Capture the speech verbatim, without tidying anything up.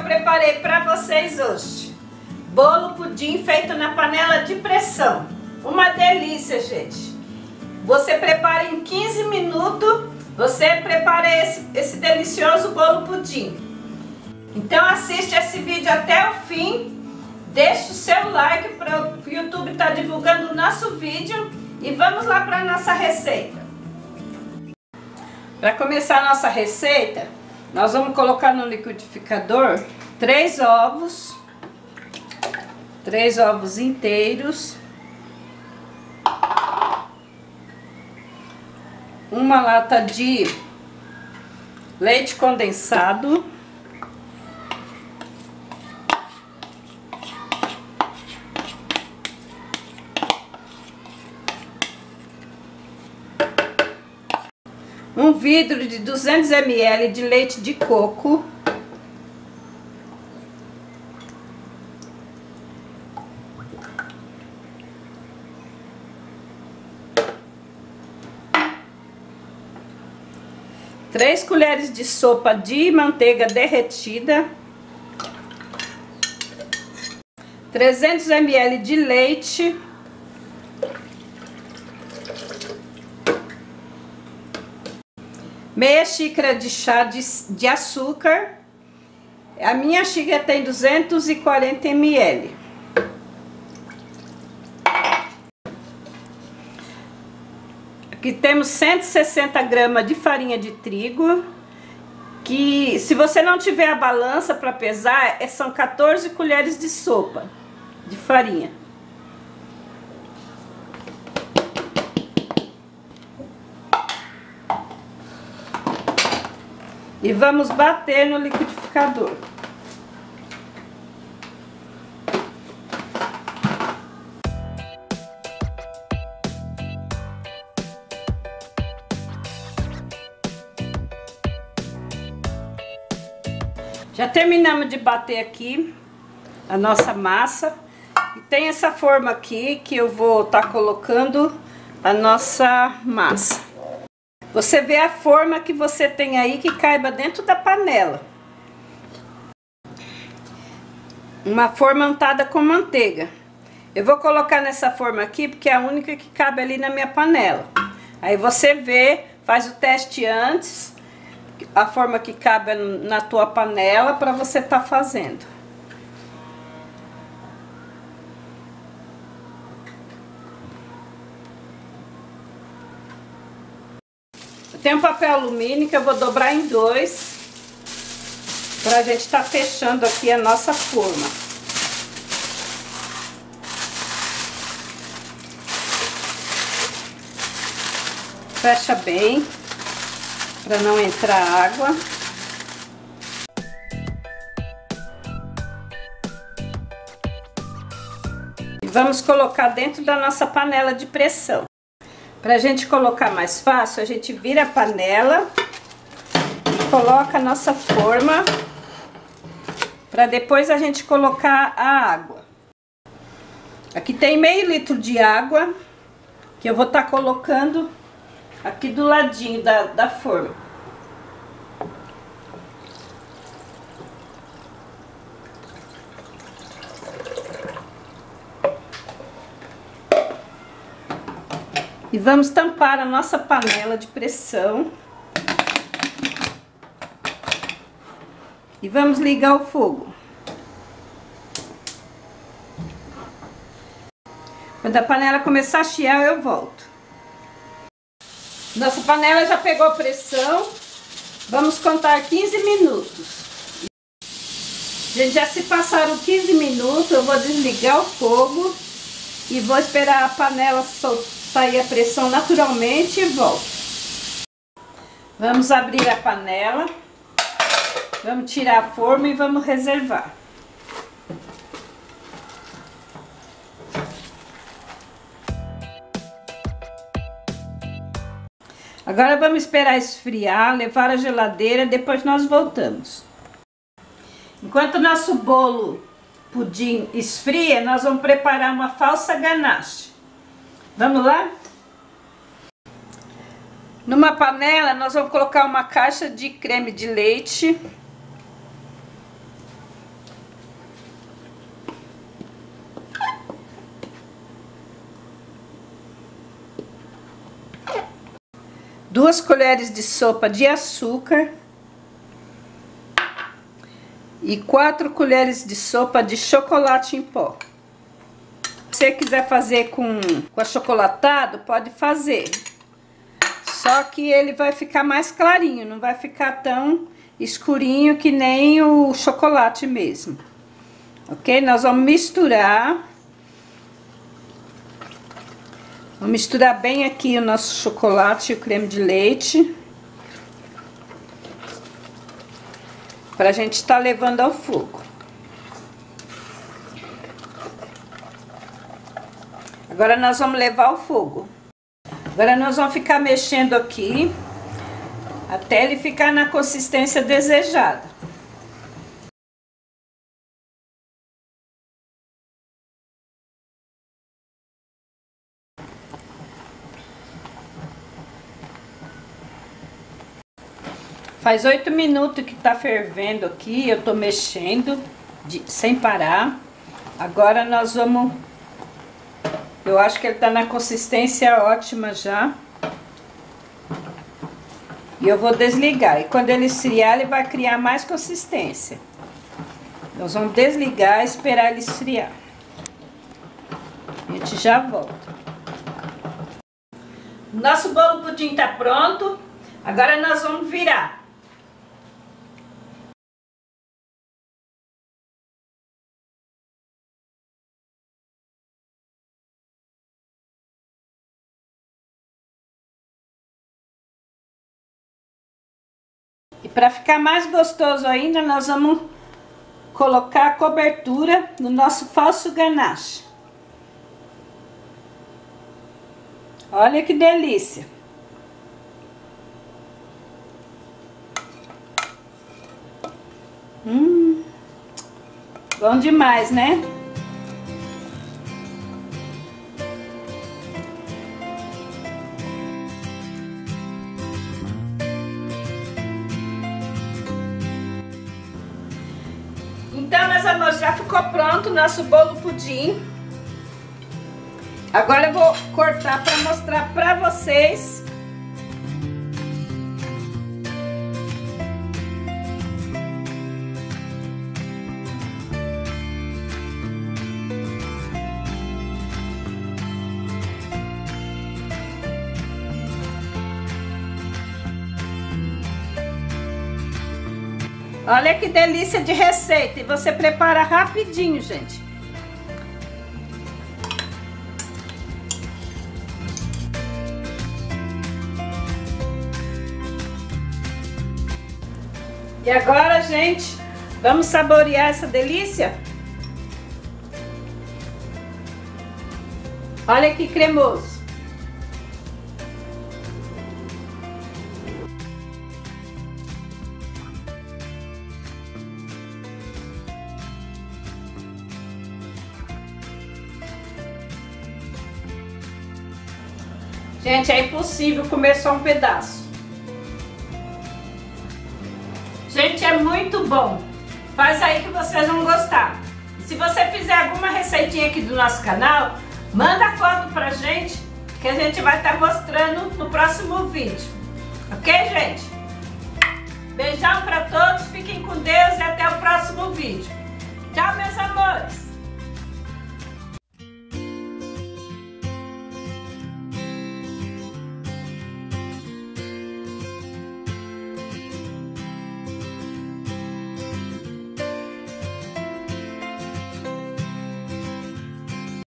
preparei para vocês hoje. Bolo pudim feito na panela de pressão. Uma delícia, gente. Você prepara em quinze minutos, você prepara esse, esse delicioso bolo pudim. Então assiste esse vídeo até o fim. Deixe o seu like para o YouTube estar divulgando o nosso vídeo. E vamos lá para a nossa receita. Para começar a nossa receita, nós vamos colocar no liquidificador três ovos, três ovos inteiros, uma lata de leite condensado, um vidro de duzentos mililitros de leite de coco, três colheres de sopa de manteiga derretida, trezentos mililitros de leite, meia xícara de chá de, de açúcar. A minha xícara tem duzentos e quarenta mililitros. Aqui temos cento e sessenta gramas de farinha de trigo, que se você não tiver a balança para pesar, são quatorze colheres de sopa de farinha. E vamos bater no liquidificador. Já terminamos de bater aqui a nossa massa. E tem essa forma aqui que eu vou estar colocando a nossa massa. Você vê a forma que você tem aí que caiba dentro da panela. Uma forma untada com manteiga. Eu vou colocar nessa forma aqui porque é a única que cabe ali na minha panela. Aí você vê, faz o teste antes, a forma que cabe na tua panela para você tá fazendo. Tem um papel alumínio que eu vou dobrar em dois, pra gente tá fechando aqui a nossa forma. Fecha bem, pra não entrar água. E vamos colocar dentro da nossa panela de pressão. Pra gente colocar mais fácil, a gente vira a panela e coloca a nossa forma, para depois a gente colocar a água. Aqui tem meio litro de água, que eu vou estar colocando aqui do ladinho da, da forma. E vamos tampar a nossa panela de pressão. E vamos ligar o fogo. Quando a panela começar a chiar, eu volto. Nossa panela já pegou pressão. Vamos contar quinze minutos. Gente, já se passaram quinze minutos, eu vou desligar o fogo e vou esperar a panela soltar. Sair a pressão naturalmente e volto. Vamos abrir a panela, vamos tirar a forma e vamos reservar. Agora vamos esperar esfriar, levar à geladeira, depois nós voltamos. Enquanto o nosso bolo pudim esfria, nós vamos preparar uma falsa ganache. Vamos lá? Numa panela, nós vamos colocar uma caixa de creme de leite. duas colheres de sopa de açúcar e quatro colheres de sopa de chocolate em pó. Se você quiser fazer com, com achocolatado, pode fazer. Só que ele vai ficar mais clarinho, não vai ficar tão escurinho que nem o chocolate mesmo. Ok? Nós vamos misturar. Vamos misturar bem aqui o nosso chocolate e o creme de leite. Pra gente estar levando ao fogo. Agora nós vamos levar ao fogo. Agora nós vamos ficar mexendo aqui até ele ficar na consistência desejada. Faz oito minutos que tá fervendo aqui, eu tô mexendo de, sem parar. Agora nós vamos... Eu acho que ele tá na consistência ótima já. E eu vou desligar. E quando ele esfriar, ele vai criar mais consistência. Nós vamos desligar e esperar ele esfriar. A gente já volta. Nosso bolo pudim tá pronto. Agora nós vamos virar. E para ficar mais gostoso ainda, nós vamos colocar a cobertura no nosso falso ganache. Olha que delícia! Hum, bom demais, né? Então, meus amores, já ficou pronto o nosso bolo pudim. Agora eu vou cortar para mostrar para vocês. Olha que delícia de receita, e você prepara rapidinho, gente. E agora, gente, vamos saborear essa delícia? Olha que cremoso. Gente, é impossível comer só um pedaço. Gente, é muito bom. Faz aí que vocês vão gostar. E se você fizer alguma receitinha aqui do nosso canal, manda foto pra gente, que a gente vai estar mostrando no próximo vídeo. Ok, gente? Beijão pra todos, fiquem com Deus e até o próximo vídeo. Tchau, meus amores!